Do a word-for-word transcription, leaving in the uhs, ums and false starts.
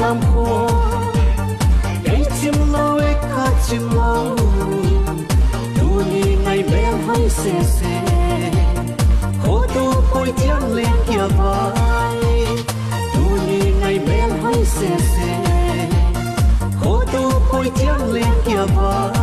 làm khô đây chim lâu ấy khát chim lâu tu ni ngày bé hay xe xe khô tu khôi tiếng lên kia vai tu ni ngày bé hay xe xe khô tu khôi tiếng lên kia vai